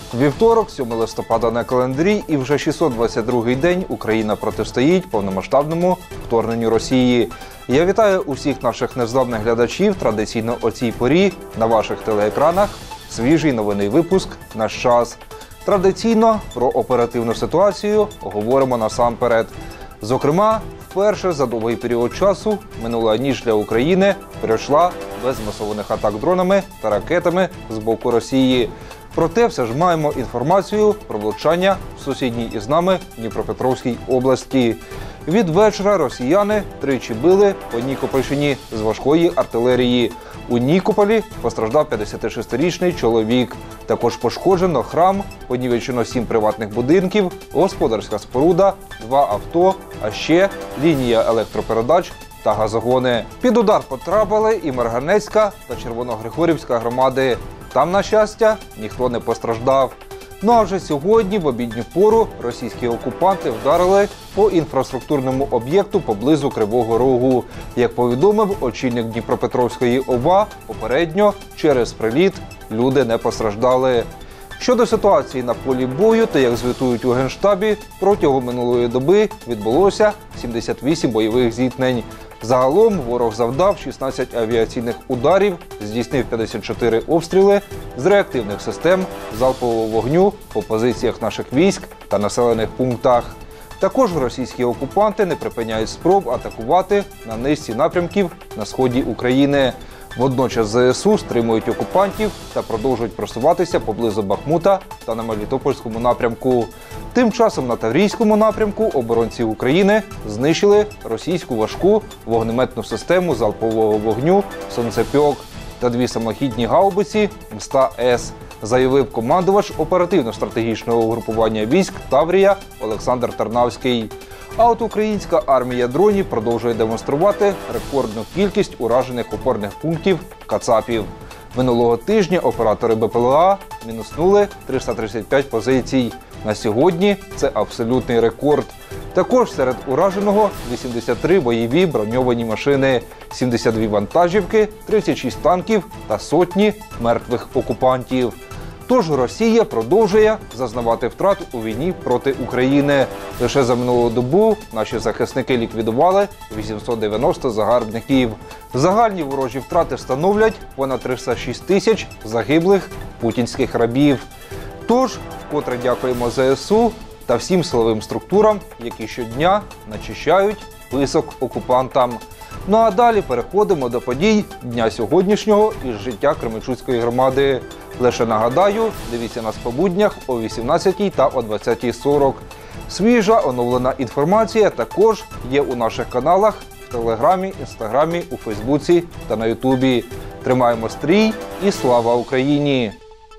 Вівторок, 7 листопада на календарі, і вже 622-й день Україна протистоїть повномасштабному вторгненню Росії. Я вітаю усіх наших незламних глядачів традиційно о цій порі на ваших телеекранах. Свіжий новинний випуск «Наш час». Традиційно про оперативну ситуацію говоримо насамперед. Зокрема, вперше за довгий період часу минула ніч для України пройшла без масованих атак дронами та ракетами з боку Росії. Проте все ж маємо інформацію про влучання в сусідній із нами Дніпропетровській області. Від вечора росіяни тричі били по Нікопольщині з важкої артилерії. У Нікополі постраждав 56-річний чоловік. Також пошкоджено храм, понівечено 7 приватних будинків, господарська споруда, 2 авто, а ще лінія електропередач та газогони. Під удар потрапили і Марганецька та Червоногригорівська громади. Там, на щастя, ніхто не постраждав. Ну а вже сьогодні, в обідню пору, російські окупанти вдарили по інфраструктурному об'єкту поблизу Кривого Рогу. Як повідомив очільник Дніпропетровської ОВА, попередньо через приліт люди не постраждали. Щодо ситуації на полі бою, та як звітують у Генштабі, протягом минулої доби відбулося 78 бойових зіткнень. Загалом ворог завдав 16 авіаційних ударів, здійснив 54 обстріли з реактивних систем залпового вогню по позиціях наших військ та населених пунктах. Також російські окупанти не припиняють спроб атакувати на низці напрямків на сході України. Водночас ЗСУ стримують окупантів та продовжують просуватися поблизу Бахмута та на Мелітопольському напрямку. Тим часом на Таврійському напрямку оборонці України знищили російську важку вогнеметну систему залпового вогню «Сонцепьок» та 2 самохідні гаубиці «Мста-С», заявив командувач оперативно-стратегічного угрупування військ «Таврія» Олександр Тарнавський. А от українська армія дронів продовжує демонструвати рекордну кількість уражених опорних пунктів кацапів. Минулого тижня оператори БПЛА мінуснули 335 позицій. На сьогодні це абсолютний рекорд. Також серед ураженого 83 бойові броньовані машини, 72 вантажівки, 36 танків та сотні мертвих окупантів. Тож Росія продовжує зазнавати втрат у війні проти України. Лише за минулу добу наші захисники ліквідували 890 загарбників. Загальні ворожі втрати становлять понад 306 тисяч загиблих путінських рабів. Тож, вкотре дякуємо ЗСУ та всім силовим структурам, які щодня начищають писок окупантам. Ну а далі переходимо до подій дня сьогоднішнього із життя Кременчуцької громади. Лише нагадаю, дивіться нас по буднях о 18 та о 20:40. Свіжа, оновлена інформація також є у наших каналах в Телеграмі, Інстаграмі, у Фейсбуці та на Ютубі. Тримаємо стрій і слава Україні!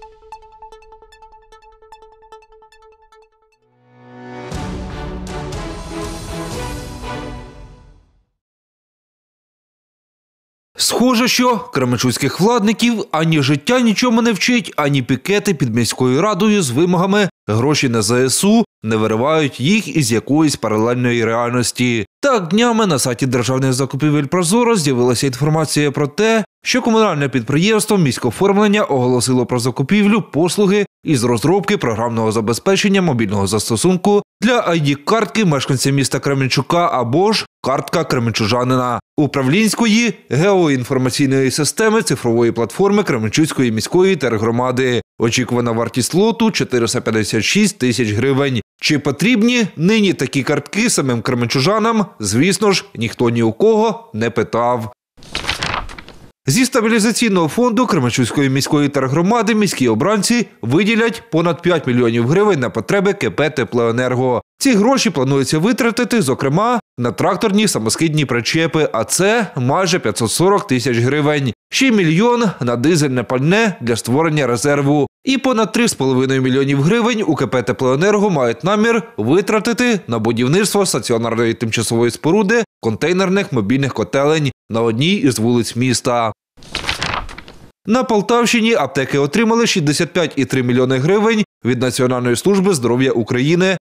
Схоже, що кременчуцьких владників ані життя нічому не вчить, ані пікети під міською радою з вимогами гроші на ЗСУ не виривають їх із якоїсь паралельної реальності. Так, днями на сайті Державних закупівель «Прозоро» з'явилася інформація про те, що комунальне підприємство «Міськоформлення» оголосило про закупівлю послуги із розробки програмного забезпечення мобільного застосунку для ID-картки мешканця міста Кременчука або ж картка кременчужанина управлінської геоінформаційної системи цифрової платформи Кременчуцької міської тергромади. Очікувана вартість лоту – 456 тисяч гривень. Чи потрібні нині такі картки самим кременчужанам, звісно ж, ніхто ні у кого не питав. Зі стабілізаційного фонду Кременчуцької міської тергромади міські обранці виділять понад 5 мільйонів гривень на потреби КП «Теплоенерго». Ці гроші планується витратити, зокрема, на тракторні самоскидні причепи, а це майже 540 тисяч гривень. Ще мільйон на дизельне пальне для створення резерву. І понад 3,5 мільйонів гривень у КП «Теплоенерго» мають намір витратити на будівництво стаціонарної тимчасової споруди контейнерних мобільних котелень на одній із вулиць міста. На Полтавщині аптеки отримали 65,3 мільйони гривень від Національної служби здоров'я України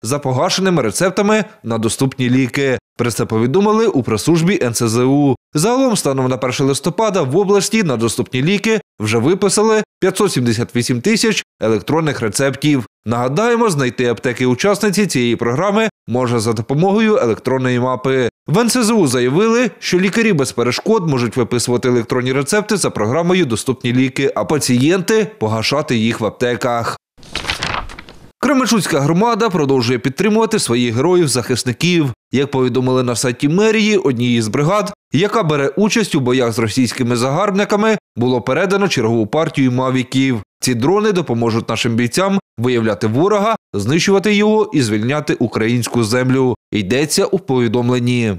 за погашеними рецептами на доступні ліки. Про це повідомили у прес-службі НСЗУ. Загалом, станом на 1 листопада, в області на доступні ліки вже виписали 578 тисяч електронних рецептів. Нагадаємо, знайти аптеки-учасниці цієї програми можна за допомогою електронної мапи. В НСЗУ заявили, що лікарі без перешкод можуть виписувати електронні рецепти за програмою «Доступні ліки», а пацієнти – погашати їх в аптеках. Кременчуцька громада продовжує підтримувати своїх героїв-захисників. Як повідомили на сайті мерії, однієї з бригад, яка бере участь у боях з російськими загарбниками, було передано чергову партію мавіків. Ці дрони допоможуть нашим бійцям виявляти ворога, знищувати його і звільняти українську землю. Йдеться у повідомленні.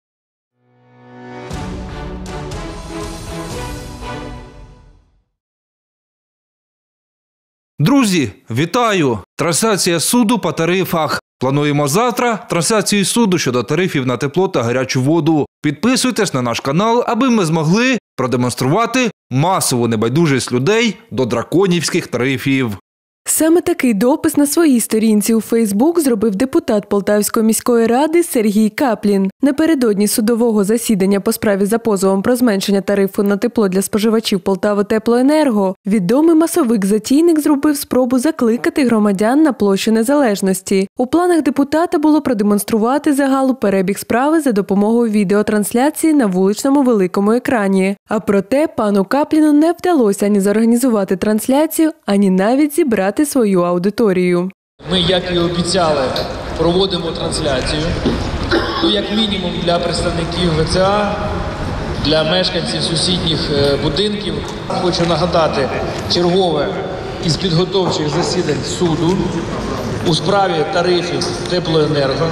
Друзі, вітаю! Трансляція суду по тарифах. Плануємо завтра трансляцію суду щодо тарифів на тепло та гарячу воду. Підписуйтесь на наш канал, аби ми змогли продемонструвати масову небайдужість людей до драконівських тарифів. Саме такий допис на своїй сторінці у Фейсбук зробив депутат Полтавської міської ради Сергій Каплін. Напередодні судового засідання по справі за позовом про зменшення тарифу на тепло для споживачів Полтаватеплоенерго відомий масовик-затійник зробив спробу закликати громадян на площу Незалежності. У планах депутата було продемонструвати загалу перебіг справи за допомогою відеотрансляції на вуличному великому екрані. А проте пану Капліну не вдалося ані зорганізувати трансляцію, ані навіть зібрати свою аудиторію. Ми, як і обіцяли, проводимо трансляцію, як мінімум для представників ВЦА, для мешканців сусідніх будинків. Хочу нагадати чергове із підготовчих засідань суду у справі тарифів теплоенерго,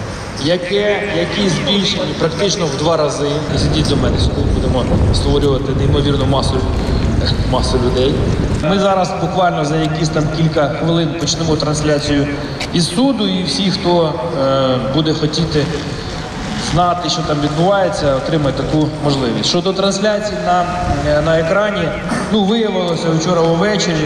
які збільшені практично в 2 рази. Сидіть до мене, сюди будемо створювати неймовірну масу людей. Ми зараз буквально за якісь там кілька хвилин почнемо трансляцію із суду, і всі, хто буде хотіти знати, що там відбувається, отримає таку можливість. Щодо трансляції на екрані, виявилося вчора увечері,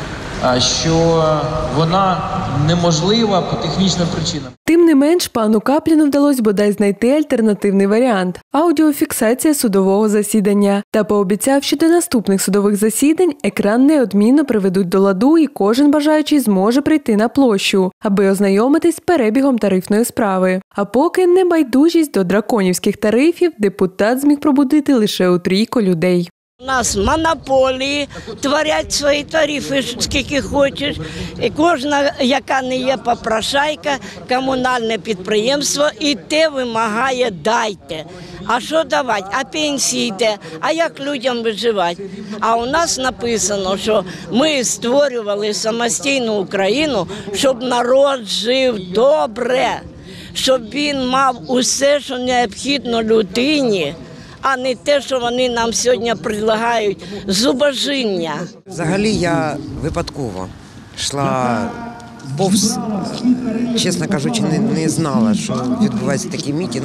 що вона неможлива по технічним причинам. Тим не менш, пану Капліну вдалося бодай знайти альтернативний варіант – аудіофіксація судового засідання. Та пообіцяв, що до наступних судових засідань екран неодмінно приведуть до ладу і кожен бажаючий зможе прийти на площу, аби ознайомитись з перебігом тарифної справи. А поки небайдужість до драконівських тарифів депутат зміг пробудити лише у 3 людей. У нас монополії, творять свої тарифи, скільки хочеш. І кожна, яка не є попрошайка, комунальне підприємство, і те вимагає «дайте». А що давати? А пенсії де? А як людям виживати? А у нас написано, що ми створювали самостійну Україну, щоб народ жив добре, щоб він мав усе, що необхідно людині, а не те, що вони нам сьогодні предлагають – зубожіння. Взагалі я випадково йшла повз, чесно кажучи, не знала, що відбувається такий мітинг.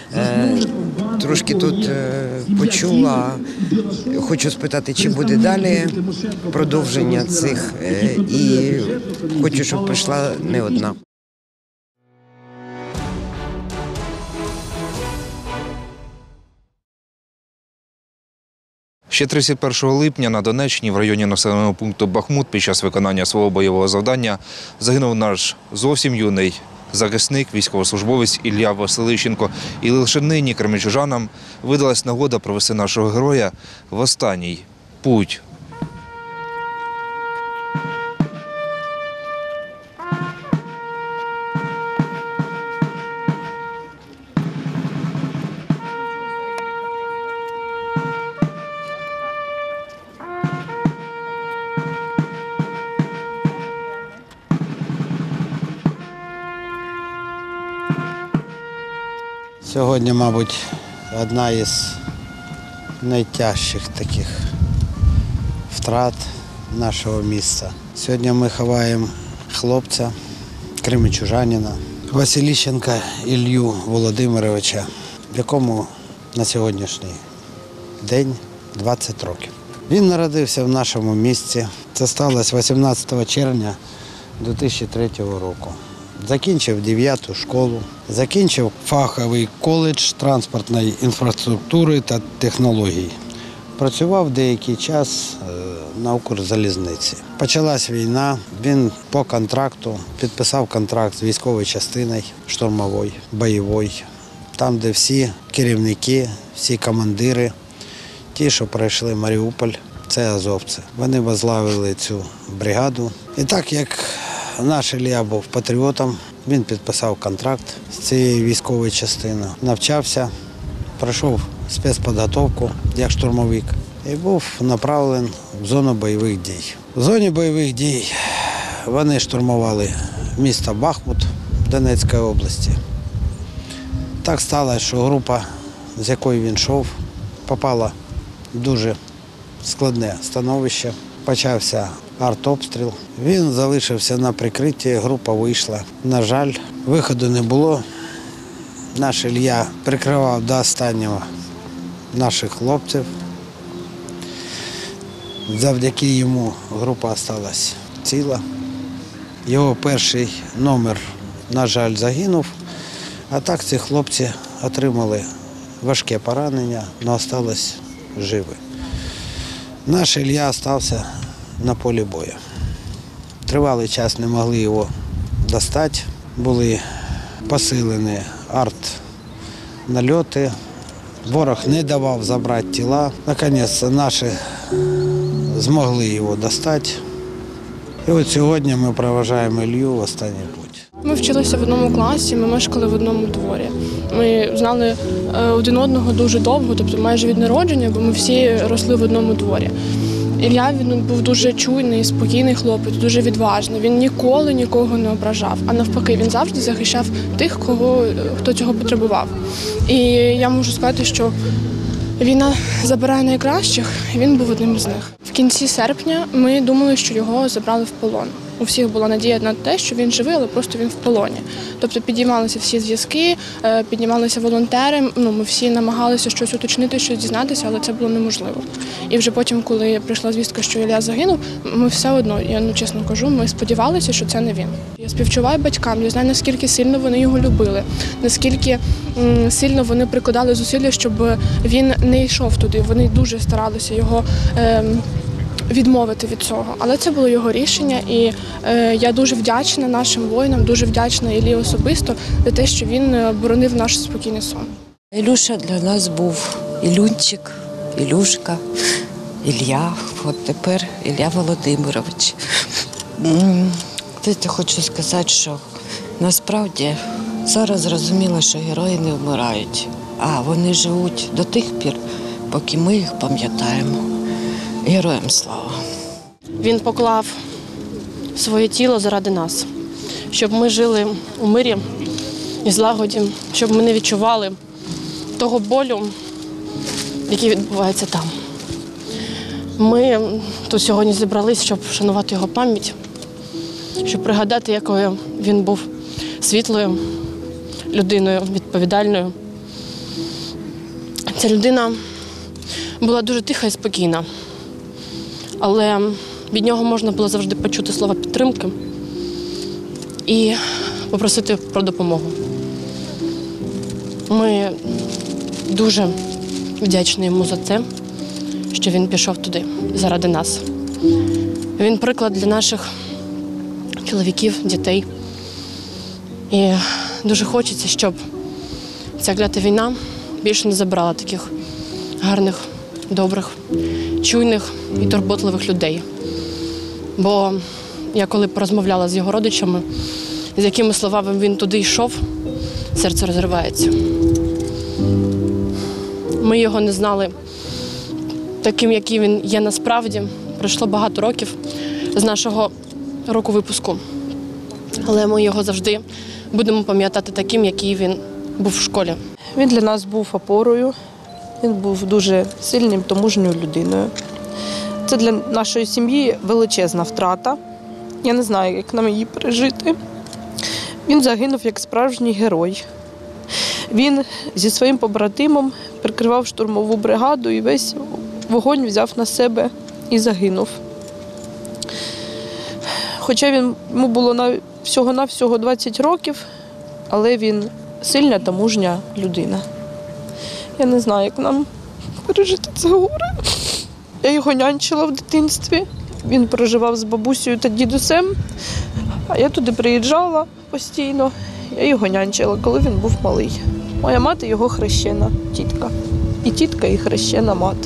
Трошки тут почула, хочу спитати, чи буде далі продовження цих, і хочу, щоб прийшла не одна. Ще 31 липня на Донеччині в районі населеного пункту Бахмут під час виконання свого бойового завдання загинув наш зовсім юний захисник, військовослужбовець Ілля Василищенко. І лише нині кременчужанам видалась нагода провести нашого героя в останній путь. Сьогодні, мабуть, одна із найтяжчих таких втрат нашого міста. Сьогодні ми ховаємо хлопця, кременчужанина, Василищенка Іллю Володимировича, якому на сьогоднішній день 20 років. Він народився в нашому місті. Це сталося 18 червня 2003 року. закінчив 9-ту школу, закінчив фаховий коледж транспортної інфраструктури та технологій. Працював деякий час на Укрзалізниці. Почалась війна, він по контракту підписав контракт з військовою частиною штурмовою, бойовою. Там, де всі керівники, всі командири, ті, що пройшли Маріуполь, це азовці. Вони возглавили цю бригаду. І так як наш Ілля був патріотом, він підписав контракт з цією військовою частиною, навчався, пройшов спецпідготовку як штурмовик і був направлений в зону бойових дій. В зоні бойових дій вони штурмували місто Бахмут Донецької області. Так сталося, що група, з якою він йшов, попала в дуже складне становище. Почався артобстріл. Він залишився на прикритті, група вийшла. На жаль, виходу не було. Наш Ілля прикривав до останнього наших хлопців. Завдяки йому група залишилась ціла. Його перший номер, на жаль, загинув. А так ці хлопці отримали важке поранення, але залишились живі. Наш Ілля залишився на полі бою. Тривалий час не могли його достати. Були посилені арт-нальоти. Ворог не давав забрати тіла. Наконець наші змогли його достати. І от сьогодні ми проважаємо Ілью в останній путь. Ми вчилися в одному класі, ми мешкали в одному дворі. Ми знали один одного дуже довго, тобто майже від народження, бо ми всі росли в одному дворі. Ілля, він був дуже чуйний, спокійний хлопець, дуже відважний. Він ніколи нікого не ображав, а навпаки, він завжди захищав тих, хто цього потребував. І я можу сказати, що війна забирає найкращих, і він був одним з них. В кінці серпня ми думали, що його забрали в полон. У всіх була надія на те, що він живий, але просто він в полоні. Тобто підіймалися всі зв'язки, піднімалися волонтери, ми всі намагалися щось уточнити, щось дізнатися, але це було неможливо. І вже потім, коли прийшла звістка, що Ілля загинув, ми все одно, я чесно кажу, ми сподівалися, що це не він. Я співчуваю батькам, я знаю, наскільки сильно вони його любили, наскільки сильно вони прикладали зусилля, щоб він не йшов туди. Вони дуже старалися його відмовити від цього. Але це було його рішення, і я дуже вдячна нашим воїнам, дуже вдячна Іллі особисто за те, що він боронив наш спокійний сон. Ілюша для нас був Ілюнчик, Ілюшка, Ілля, от тепер Ілля Володимирович. Я хочу сказати, що насправді зараз зрозуміло, що герої не вмирають, а вони живуть до тих пір, поки ми їх пам'ятаємо. Героям слава! Він поклав своє тіло заради нас, щоб ми жили у мирі і злагоді, щоб ми не відчували того болю, який відбувається там. Ми тут сьогодні зібрались, щоб вшанувати його пам'ять, щоб пригадати, якою він був світлою людиною, відповідальною. Ця людина була дуже тиха і спокійна. Але від нього можна було завжди почути слова підтримки і попросити про допомогу. Ми дуже вдячні йому за це, що він пішов туди заради нас. Він приклад для наших чоловіків, дітей. І дуже хочеться, щоб ця клята війна більше не забрала таких гарних, добрих, чуйних і турботливих людей. Бо я коли порозмовляла з його родичами, з якими словами він туди йшов, серце розривається. Ми його не знали таким, який він є насправді. Пройшло багато років з нашого року випуску. Але ми його завжди будемо пам'ятати таким, який він був в школі. Він для нас був опорою, він був дуже сильним та мужньою людиною. Це для нашої сім'ї величезна втрата. Я не знаю, як нам її пережити. Він загинув як справжній герой. Він зі своїм побратимом прикривав штурмову бригаду і весь вогонь взяв на себе і загинув. Хоча йому було всього-навсього 20 років, але він сильна та мужня людина. Я не знаю, як нам пережити це горе. Я його нянчила в дитинстві. Він проживав з бабусею та дідусем, а я туди приїжджала постійно. Я його нянчила, коли він був малий. Моя мати його хрещена тітка. І тітка, і хрещена мати.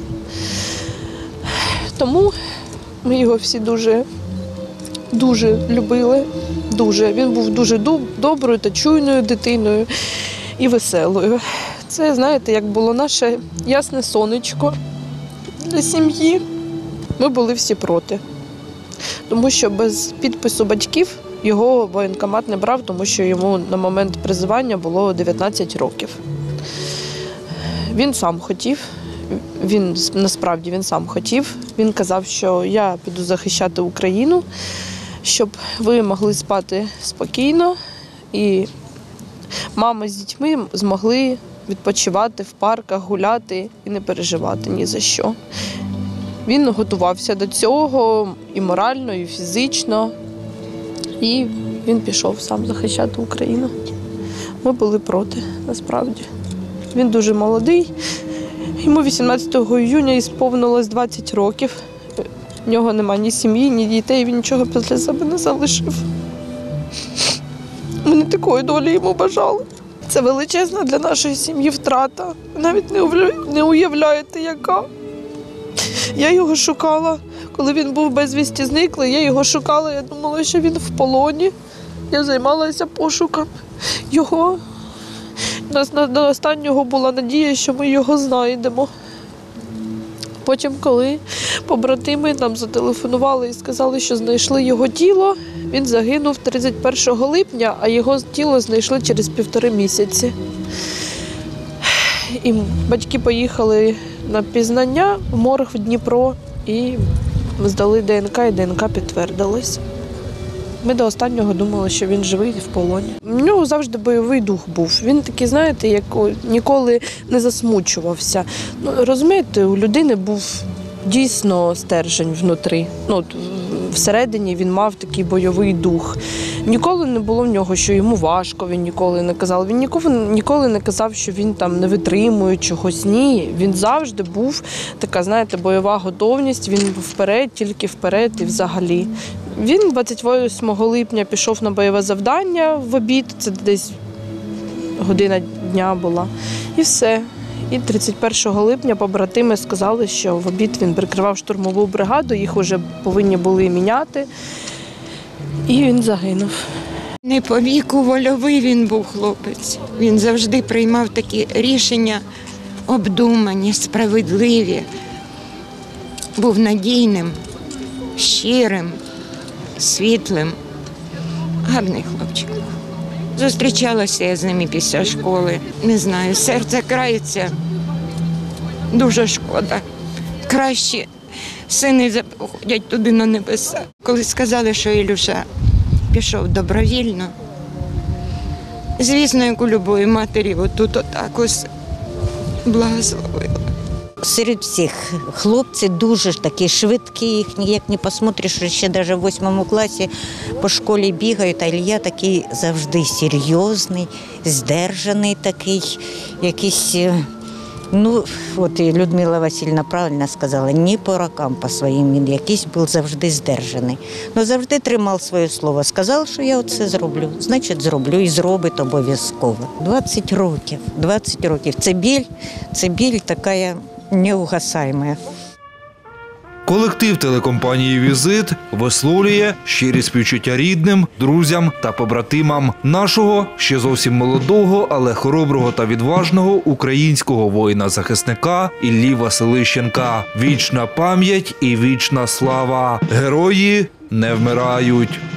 Тому ми його всі дуже любили. Дуже. Він був дуже доброю та чуйною дитиною і веселою. Це, знаєте, як було наше ясне сонечко для сім'ї. Ми були всі проти. Тому що без підпису батьків його воєнкомат не брав, тому що йому на момент призивання було 19 років. Він сам хотів, насправді він сам хотів. Він казав, що я піду захищати Україну, щоб ви могли спати спокійно і мама з дітьми змогли відпочивати в парках, гуляти і не переживати ні за що. Він готувався до цього і морально, і фізично. І він пішов сам захищати Україну. Ми були проти, насправді. Він дуже молодий. Йому 18 июня сповнилось 20 років. В нього немає ні сім'ї, ні дітей, він нічого після себе не залишив. Ми не такої долі йому бажали. Це величезна для нашої сім'ї втрата. Навіть не уявляєте, яка. Я його шукала, коли він був безвісті зниклий, я його шукала, я думала, що він в полоні. Я займалася пошуком його. У нас до останнього була надія, що ми його знайдемо. Потім, коли побратими нам зателефонували і сказали, що знайшли його тіло, він загинув 31 липня, а його тіло знайшли через 1,5 місяці. І батьки поїхали на пізнання в морг в Дніпро і здали ДНК, і ДНК підтвердилась. Ми до останнього думали, що він живий в полоні. У нього завжди бойовий дух був. Він такий, знаєте, як ніколи не засмучувався. Ну, розумієте, у людини був дійсно стержень внутрі. Ну, всередині він мав такий бойовий дух. Ніколи не було в нього, що йому важко, він ніколи не казав. Він ніколи не казав, що він там не витримує чогось. Ні, він завжди був така, знаєте, бойова готовність, він вперед, тільки вперед і взагалі. Він 28 липня пішов на бойове завдання в обід, це десь година дня була, і все. І 31 липня побратими сказали, що в обід він прикривав штурмову бригаду, їх вже повинні були міняти, і він загинув. Не по віку вольовий він був хлопець. Він завжди приймав такі рішення обдумані, справедливі. Був надійним, щирим, світлим, гарний хлопчик. Зустрічалася я з ними після школи. Не знаю, серце крається. Дуже шкода. Кращі сини ходять туди на небеса. Коли сказали, що Ілюша пішов добровільно, звісно, як у любої матері, отут отак ось благословила. Серед всіх хлопці дуже ж такі швидкі, їх ніяк не посмотриш, що ще навіть в 8 класі по школі бігають, а Ілля такий завжди серйозний, здержаний такий, якийсь, ну, от і Людмила Васильівна правильно сказала, не по рокам по своїм, він якийсь був завжди здержаний. Но завжди тримав своє слово, сказав, що я оце зроблю, значить зроблю і зробить обов'язково. 20 років, це біль така неугасаєма. Колектив телекомпанії «Візит» висловлює щирі співчуття рідним, друзям та побратимам нашого, ще зовсім молодого, але хороброго та відважного українського воїна-захисника Іллі Василищенка. Вічна пам'ять і вічна слава. Герої не вмирають.